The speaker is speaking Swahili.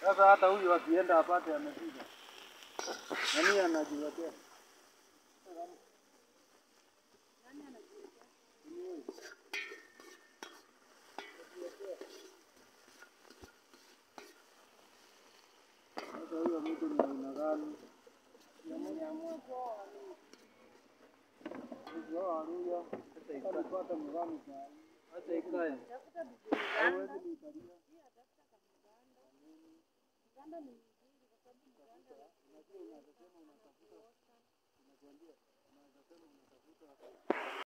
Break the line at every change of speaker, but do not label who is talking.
Sasa hata huyu akienda apate amefika. Nani anajiwekea? Nani anajiwekea? Sasa huyo mtu ni aina gani? Sasa ipata mgani kwa hata ikae. Hawezi kuikalia. Mganda ni mzuri kwa sababu mganda unajua unasema unatafuta unakwambia unasema unatafuta